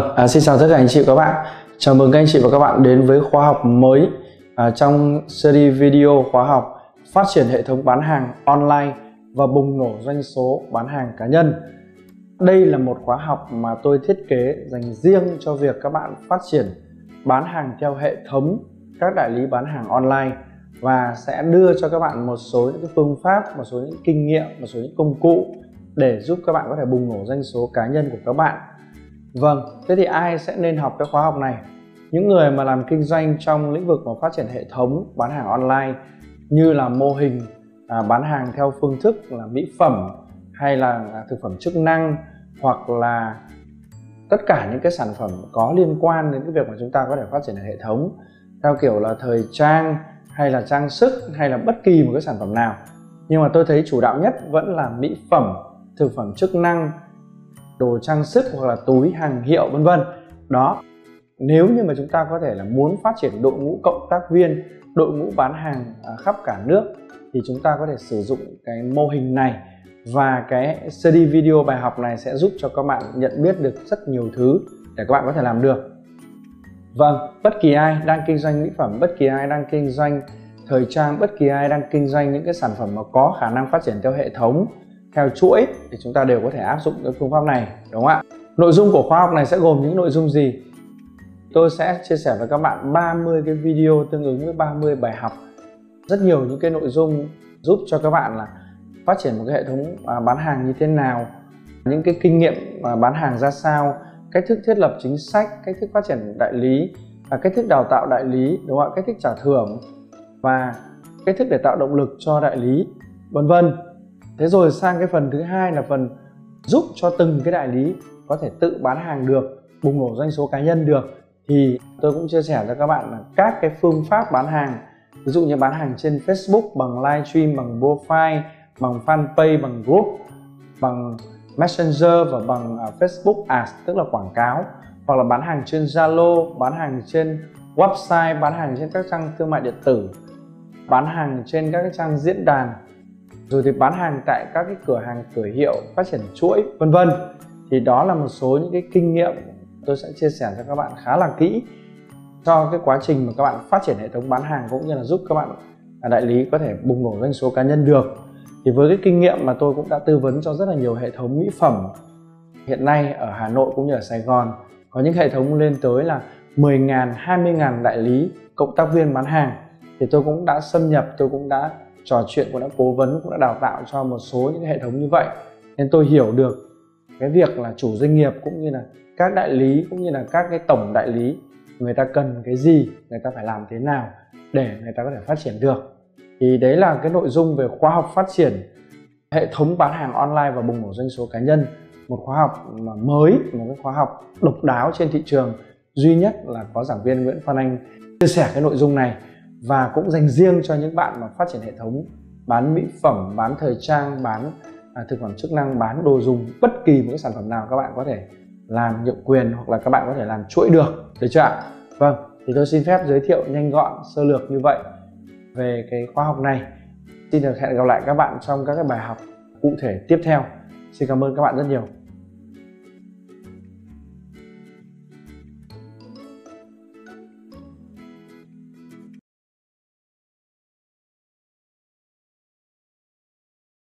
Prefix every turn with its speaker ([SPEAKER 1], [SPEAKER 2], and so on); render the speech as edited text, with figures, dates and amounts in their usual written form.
[SPEAKER 1] Xin chào tất cả anh chị và các bạn. Chào mừng các anh chị và các bạn đến với khóa học mới trong series video khóa học phát triển hệ thống bán hàng online và bùng nổ doanh số bán hàng cá nhân. Đây là một khóa học mà tôi thiết kế dành riêng cho việc các bạn phát triển bán hàng theo hệ thống các đại lý bán hàng online, và sẽ đưa cho các bạn một số những phương pháp, một số những kinh nghiệm, một số những công cụ để giúp các bạn có thể bùng nổ doanh số cá nhân của các bạn. Vâng, thế thì ai sẽ nên học cái khóa học này? Những người mà làm kinh doanh trong lĩnh vực mà phát triển hệ thống bán hàng online, như là mô hình bán hàng theo phương thức là mỹ phẩm hay là thực phẩm chức năng, hoặc là tất cả những cái sản phẩm có liên quan đến cái việc mà chúng ta có thể phát triển hệ thống theo kiểu là thời trang hay là trang sức hay là bất kỳ một cái sản phẩm nào. Nhưng mà tôi thấy chủ đạo nhất vẫn là mỹ phẩm, thực phẩm chức năng, đồ trang sức hoặc là túi hàng hiệu vân vân. Đó, nếu như mà chúng ta có thể là muốn phát triển đội ngũ cộng tác viên, đội ngũ bán hàng khắp cả nước, thì chúng ta có thể sử dụng cái mô hình này, và cái series video bài học này sẽ giúp cho các bạn nhận biết được rất nhiều thứ để các bạn có thể làm được. Vâng, bất kỳ ai đang kinh doanh mỹ phẩm, bất kỳ ai đang kinh doanh thời trang, bất kỳ ai đang kinh doanh những cái sản phẩm mà có khả năng phát triển theo hệ thống, theo chuỗi, thì chúng ta đều có thể áp dụng cái phương pháp này, đúng không ạ? Nội dung của khóa học này sẽ gồm những nội dung gì? Tôi sẽ chia sẻ với các bạn 30 cái video tương ứng với 30 bài học, rất nhiều những cái nội dung giúp cho các bạn là phát triển một cái hệ thống bán hàng như thế nào, những cái kinh nghiệm bán hàng ra sao, cách thức thiết lập chính sách, cách thức phát triển đại lý, cách thức đào tạo đại lý, đúng không ạ? Cách thức trả thưởng và cách thức để tạo động lực cho đại lý, vân vân. Thế rồi sang cái phần thứ hai là phần giúp cho từng cái đại lý có thể tự bán hàng được, bùng nổ doanh số cá nhân được. Thì tôi cũng chia sẻ cho các bạn là các cái phương pháp bán hàng, ví dụ như bán hàng trên Facebook bằng livestream, bằng profile, bằng fanpage, bằng group, bằng Messenger và bằng Facebook Ads, tức là quảng cáo, hoặc là bán hàng trên Zalo, bán hàng trên website, bán hàng trên các trang thương mại điện tử, bán hàng trên các cái trang diễn đàn, rồi thì bán hàng tại các cái cửa hàng, cửa hiệu, phát triển chuỗi, vân vân. Thì đó là một số những cái kinh nghiệm tôi sẽ chia sẻ cho các bạn khá là kỹ cho cái quá trình mà các bạn phát triển hệ thống bán hàng, cũng như là giúp các bạn đại lý có thể bùng nổ doanh số cá nhân được. Thì với cái kinh nghiệm mà tôi cũng đã tư vấn cho rất là nhiều hệ thống mỹ phẩm hiện nay ở Hà Nội cũng như ở Sài Gòn, có những hệ thống lên tới là 10.000, 20.000 đại lý cộng tác viên bán hàng, thì tôi cũng đã xâm nhập, tôi cũng đã trò chuyện, cũng đã cố vấn, cũng đã đào tạo cho một số những hệ thống như vậy, nên tôi hiểu được cái việc là chủ doanh nghiệp cũng như là các đại lý, cũng như là các cái tổng đại lý, người ta cần cái gì, người ta phải làm thế nào để người ta có thể phát triển được. Thì đấy là cái nội dung về khóa học phát triển hệ thống bán hàng online và bùng nổ doanh số cá nhân, một khóa học mà mới, một cái khóa học độc đáo trên thị trường, duy nhất là có giảng viên Nguyễn Phan Anh chia sẻ cái nội dung này, và cũng dành riêng cho những bạn mà phát triển hệ thống bán mỹ phẩm, bán thời trang, bán thực phẩm chức năng, bán đồ dùng, bất kỳ một cái sản phẩm nào các bạn có thể làm nhượng quyền, hoặc là các bạn có thể làm chuỗi được, được chưa ạ? Vâng, thì tôi xin phép giới thiệu nhanh gọn sơ lược như vậy về cái khóa học này. Xin được hẹn gặp lại các bạn trong các cái bài học cụ thể tiếp theo. Xin cảm ơn các bạn rất nhiều.